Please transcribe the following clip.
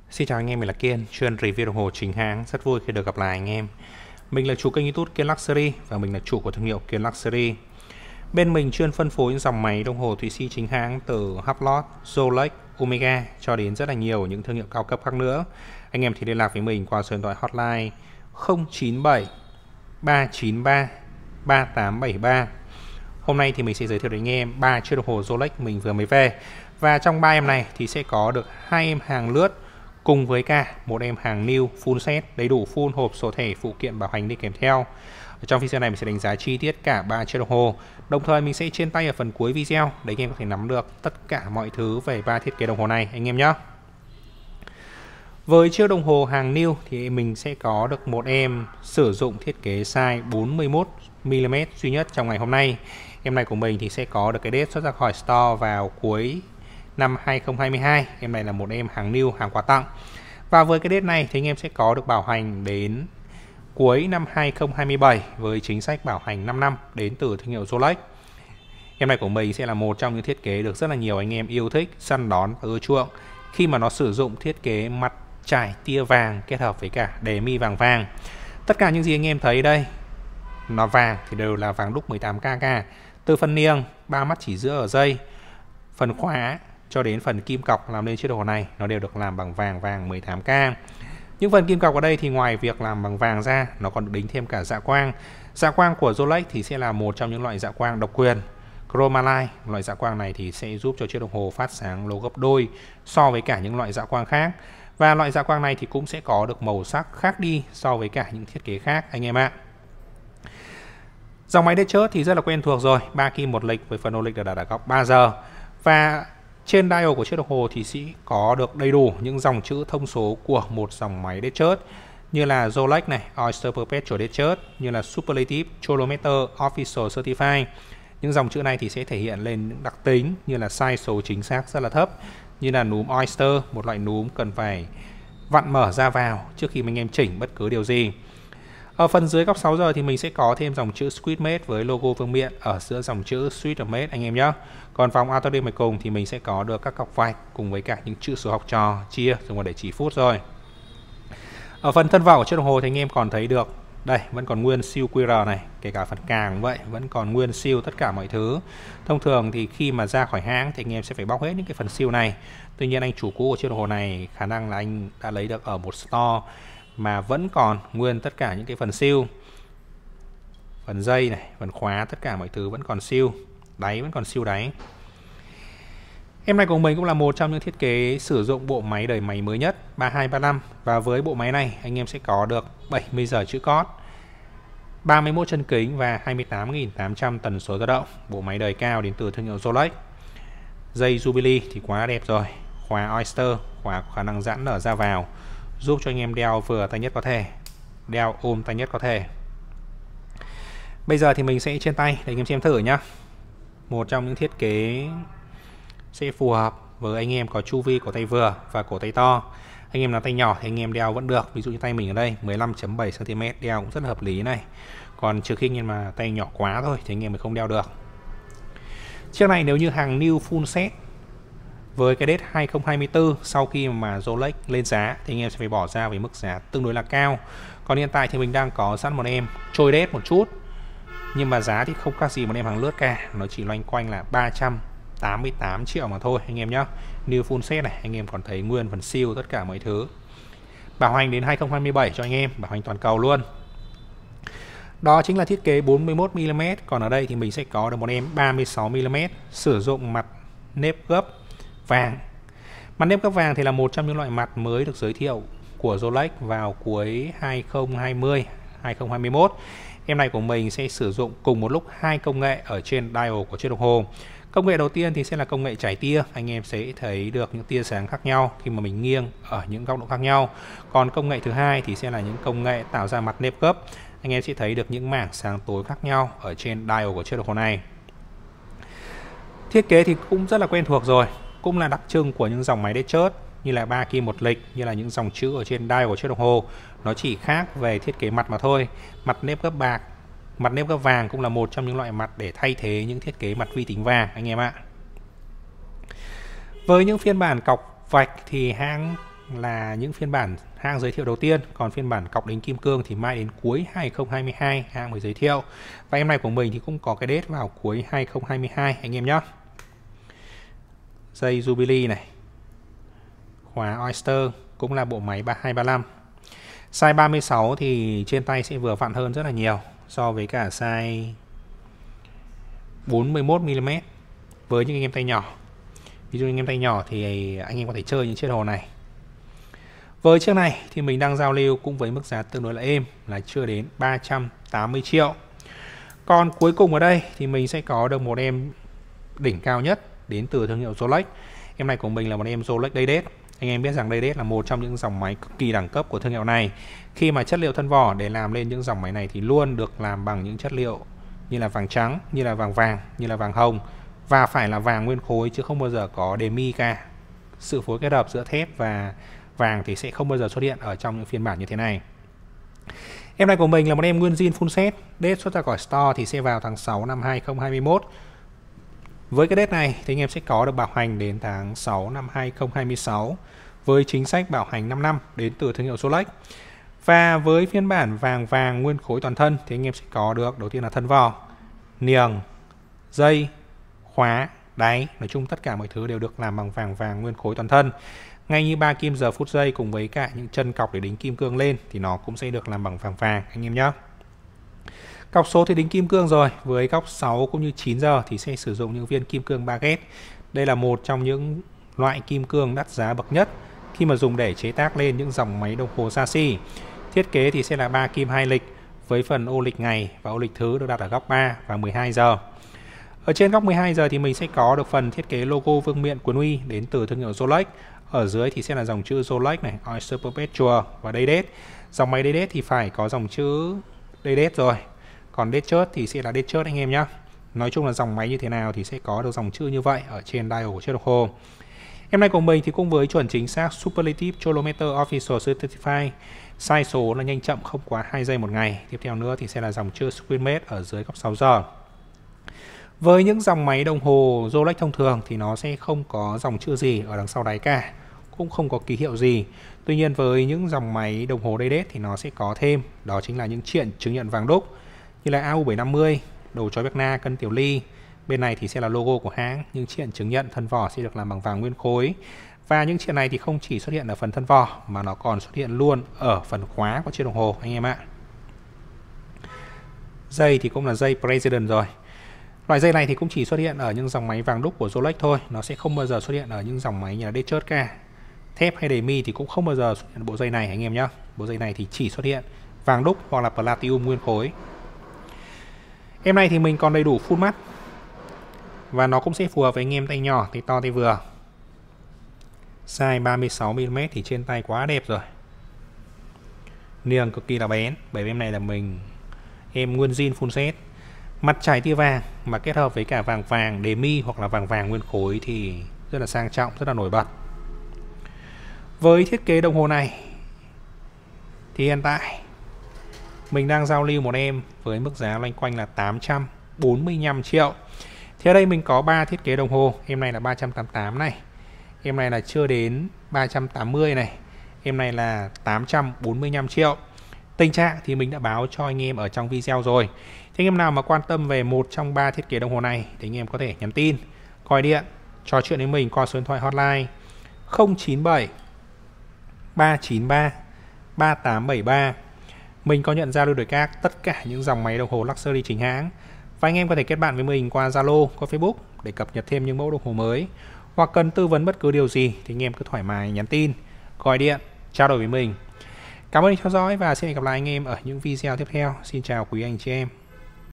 Xin chào anh em, mình là Kiên, chuyên review đồng hồ chính hãng. Rất vui khi được gặp lại anh em. Mình là chủ kênh YouTube Kiên Luxury và mình là chủ của thương hiệu Kiên Luxury. Bên mình chuyên phân phối những dòng máy đồng hồ Thụy Sĩ chính hãng từ Hublot, Rolex, Omega cho đến rất là nhiều những thương hiệu cao cấp khác nữa. Anh em thì liên lạc với mình qua số điện thoại hotline 097 393 3873. Hôm nay thì mình sẽ giới thiệu đến anh em 3 chiếc đồng hồ Rolex mình vừa mới về. Và trong 3 em này thì sẽ có được 2 em hàng lướt cùng với cả một em hàng new full set, đầy đủ full hộp số thể phụ kiện bảo hành đi kèm theo. Ở trong video này mình sẽ đánh giá chi tiết cả 3 chiếc đồng hồ. Đồng thời mình sẽ trên tay ở phần cuối video để anh em có thể nắm được tất cả mọi thứ về 3 thiết kế đồng hồ này anh em nhé. Với chiếc đồng hồ hàng new thì mình sẽ có được một em sử dụng thiết kế size 41mm duy nhất trong ngày hôm nay. Em này của mình thì sẽ có được cái date xuất ra khỏi store vào cuối năm 2022. Em này là một em hàng new, hàng quà tặng. Và với cái date này thì anh em sẽ có được bảo hành đến cuối năm 2027 với chính sách bảo hành 5 năm đến từ thương hiệu Rolex. Em này của mình sẽ là một trong những thiết kế được rất là nhiều anh em yêu thích, săn đón và ưa chuộng khi mà nó sử dụng thiết kế mặt trải tia vàng kết hợp với cả đề mi vàng vàng. Tất cả những gì anh em thấy đây nó vàng thì đều là vàng đúc 18K, từ phần niêng, 3 mắt chỉ giữa ở dây, phần khóa cho đến phần kim cọc làm nên chiếc đồng hồ này nó đều được làm bằng vàng 18K. Những phần kim cọc ở đây thì ngoài việc làm bằng vàng ra, nó còn được đính thêm cả dạ quang. Dạ quang của Rolex thì sẽ là một trong những loại dạ quang độc quyền Chromalite. Loại dạ quang này thì sẽ giúp cho chiếc đồng hồ phát sáng lâu gấp đôi so với cả những loại dạ quang khác. Và loại dạ quang này thì cũng sẽ có được màu sắc khác đi so với cả những thiết kế khác anh em ạ. Dòng máy Datejust thì rất là quen thuộc rồi, 3 kim một lịch với phần ô lịch được đặt ở góc 3 giờ. Và trên dial của chiếc đồng hồ thì sẽ có được đầy đủ những dòng chữ thông số của một dòng máy Datejust như là Rolex này, Oyster Perpetual Datejust, như là Superlative, Chronometer, Official Certified. Những dòng chữ này thì sẽ thể hiện lên những đặc tính như là sai số chính xác rất là thấp, như là núm Oyster, một loại núm cần phải vặn mở ra vào trước khi anh em chỉnh bất cứ điều gì. Ở phần dưới góc 6 giờ thì mình sẽ có thêm dòng chữ Squidmate với logo vương miện ở giữa dòng chữ Sweetmate anh em nhé. Còn vòng auto điểm cùng thì mình sẽ có được các cọc vạch cùng với cả những chữ số học trò chia dùng để chỉ phút rồi. Ở phần thân vỏ của chiếc đồng hồ thì anh em còn thấy được đây vẫn còn nguyên seal QR này, kể cả phần càng cũng vậy, vẫn còn nguyên seal tất cả mọi thứ. Thông thường thì khi mà ra khỏi hãng thì anh em sẽ phải bóc hết những cái phần seal này. Tuy nhiên anh chủ cũ của chiếc đồng hồ này khả năng là anh đã lấy được ở một store mà vẫn còn nguyên tất cả những cái phần seal, phần dây này, phần khóa, tất cả mọi thứ vẫn còn seal, đáy vẫn còn seal đáy. Em này của mình cũng là một trong những thiết kế sử dụng bộ máy đời máy mới nhất 3235. Và với bộ máy này anh em sẽ có được 70 giờ chữ cót, 31 chân kính và 28.800 tần số dao động. Bộ máy đời cao đến từ thương hiệu Rolex. Dây Jubilee thì quá đẹp rồi. Khóa Oyster, khóa có khả năng giãn nở ra vào, giúp cho anh em đeo vừa tay nhất có thể, đeo ôm tay nhất có thể. Bây giờ thì mình sẽ trên tay để anh em xem thử nhá. Một trong những thiết kế sẽ phù hợp với anh em có chu vi cổ tay vừa và cổ tay to. Anh em là tay nhỏ thì anh em đeo vẫn được. Ví dụ như tay mình ở đây 15,7 cm đeo cũng rất là hợp lý này. Còn trừ khi anh em mà tay nhỏ quá thôi thì anh em mới không đeo được. Chiếc này nếu như hàng new full set với cái date 2024 sau khi mà Rolex lên giá thì anh em sẽ phải bỏ ra với mức giá tương đối là cao. Còn hiện tại thì mình đang có sẵn một em trôi date một chút, nhưng mà giá thì không khác gì một em hàng lướt cả, nó chỉ loanh quanh là 388 triệu mà thôi anh em nhé. New full set này, anh em còn thấy nguyên phần seal tất cả mọi thứ. Bảo hành đến 2027 cho anh em, bảo hành toàn cầu luôn. Đó chính là thiết kế 41mm. Còn ở đây thì mình sẽ có được một em 36mm sử dụng mặt nếp gấp vàng. Mặt nếp gấp vàng thì là một trong những loại mặt mới được giới thiệu của Rolex vào cuối 2020, 2021. Em này của mình sẽ sử dụng cùng một lúc hai công nghệ ở trên dial của chiếc đồng hồ. Công nghệ đầu tiên thì sẽ là công nghệ trải tia, anh em sẽ thấy được những tia sáng khác nhau khi mà mình nghiêng ở những góc độ khác nhau. Còn công nghệ thứ hai thì sẽ là những công nghệ tạo ra mặt nếp gấp, anh em sẽ thấy được những mảng sáng tối khác nhau ở trên dial của chiếc đồng hồ này. Thiết kế thì cũng rất là quen thuộc rồi, cũng là đặc trưng của những dòng máy Datejust như là 3 kim một lịch, như là những dòng chữ ở trên dial của chiếc đồng hồ. Nó chỉ khác về thiết kế mặt mà thôi. Mặt nếp gấp bạc, mặt nếp gấp vàng cũng là một trong những loại mặt để thay thế những thiết kế mặt vi tính vàng anh em ạ. Với những phiên bản cọc vạch thì hãng là những phiên bản hãng giới thiệu đầu tiên, còn phiên bản cọc đính kim cương thì mai đến cuối 2022 hãng mới giới thiệu. Và em này của mình thì cũng có cái date vào cuối 2022 anh em nhé. Dây Jubilee này, khóa Oyster cũng là bộ máy 3235. Size 36 thì trên tay sẽ vừa vặn hơn rất là nhiều so với cả size 41mm với những anh em tay nhỏ. Ví dụ anh em tay nhỏ thì anh em có thể chơi những chiếc hồ này. Với chiếc này thì mình đang giao lưu cũng với mức giá tương đối là êm, là chưa đến 380 triệu. Còn cuối cùng ở đây thì mình sẽ có được một em đỉnh cao nhất đến từ thương hiệu Rolex. Em này của mình là một em Rolex Day-Date. Anh em biết rằng Day-Date là một trong những dòng máy cực kỳ đẳng cấp của thương hiệu này. Khi mà chất liệu thân vỏ để làm lên những dòng máy này thì luôn được làm bằng những chất liệu như là vàng trắng, như là vàng vàng, như là vàng hồng, và phải là vàng nguyên khối chứ không bao giờ có demi cả. Sự phối kết hợp giữa thép và vàng thì sẽ không bao giờ xuất hiện ở trong những phiên bản như thế này. Em này của mình là một em nguyên zin full set, date xuất ra khỏi store thì sẽ vào tháng 6 năm 2021. Với cái date này thì anh em sẽ có được bảo hành đến tháng 6 năm 2026 với chính sách bảo hành 5 năm đến từ thương hiệu Rolex. Và với phiên bản vàng vàng nguyên khối toàn thân thì anh em sẽ có được đầu tiên là thân vỏ, niềng, dây, khóa, đáy, nói chung tất cả mọi thứ đều được làm bằng vàng vàng nguyên khối toàn thân. Ngay như 3 kim giờ phút giây cùng với cả những chân cọc để đính kim cương lên thì nó cũng sẽ được làm bằng vàng vàng anh em nhé. Cọc số thì đính kim cương rồi, với cọc 6 cũng như 9 giờ thì sẽ sử dụng những viên kim cương baguette. Đây là một trong những loại kim cương đắt giá bậc nhất khi mà dùng để chế tác lên những dòng máy đồng hồ xa xỉ. Thiết kế thì sẽ là 3 kim 2 lịch với phần ô lịch ngày và ô lịch thứ được đặt ở góc 3 và 12 giờ. Ở trên góc 12 giờ thì mình sẽ có được phần thiết kế logo vương miện quân uy đến từ thương hiệu Rolex. Ở dưới thì sẽ là dòng chữ Rolex này, Oyster Perpetual và Day-Date. Dòng máy Day-Date thì phải có dòng chữ Day-Date rồi. Còn Datejust thì sẽ là Datejust anh em nhé. Nói chung là dòng máy như thế nào thì sẽ có được dòng chữ như vậy ở trên dial của chiếc đồng hồ. Em này của mình thì cũng với chuẩn chính xác Superlative Chronometer Official Certified. Sai số là nhanh chậm không quá 2 giây một ngày. Tiếp theo nữa thì sẽ là dòng chữ Screenmate ở dưới góc 6 giờ. Với những dòng máy đồng hồ Rolex thông thường thì nó sẽ không có dòng chữ gì ở đằng sau đáy cả, cũng không có ký hiệu gì. Tuy nhiên với những dòng máy đồng hồ Day-Date thì nó sẽ có thêm, đó chính là những triện chứng nhận vàng đúc như là AU750, đầu chói Berna, cân tiểu ly. Bên này thì sẽ là logo của hãng, những triện chứng nhận thân vỏ sẽ được làm bằng vàng nguyên khối. Và những triện này thì không chỉ xuất hiện ở phần thân vỏ mà nó còn xuất hiện luôn ở phần khóa của chiếc đồng hồ anh em ạ. Dây thì cũng là dây President rồi. Loại dây này thì cũng chỉ xuất hiện ở những dòng máy vàng đúc của Rolex thôi, nó sẽ không bao giờ xuất hiện ở những dòng máy như là Datejust cả. Thép hay demi thì cũng không bao giờ xuất hiện bộ dây này anh em nhé. Bộ dây này thì chỉ xuất hiện vàng đúc hoặc là platinum nguyên khối. Em này thì mình còn đầy đủ full mắt và nó cũng sẽ phù hợp với anh em tay nhỏ, tay to, tay vừa. Size 36mm thì trên tay quá đẹp rồi. Niềng cực kỳ là bén, bởi vì em này là em nguyên zin full set. Mặt trải tia vàng mà kết hợp với cả vàng vàng demi hoặc là vàng vàng nguyên khối thì rất là sang trọng, rất là nổi bật. Với thiết kế đồng hồ này thì hiện tại mình đang giao lưu một em với mức giá loanh quanh là 845 triệu. Thì ở đây mình có 3 thiết kế đồng hồ. Em này là 388 này, em này là chưa đến 380 này, em này là 845 triệu. Tình trạng thì mình đã báo cho anh em ở trong video rồi. Thì anh em nào mà quan tâm về một trong 3 thiết kế đồng hồ này thì anh em có thể nhắn tin, gọi điện, trò chuyện với mình qua số điện thoại hotline 097 393 3873. Mình có nhận giao lưu đổi các tất cả những dòng máy đồng hồ luxury chính hãng. Và anh em có thể kết bạn với mình qua Zalo, qua Facebook để cập nhật thêm những mẫu đồng hồ mới. Hoặc cần tư vấn bất cứ điều gì thì anh em cứ thoải mái nhắn tin, gọi điện, trao đổi với mình. Cảm ơn anh theo dõi và xin hẹn gặp lại anh em ở những video tiếp theo. Xin chào quý anh chị em.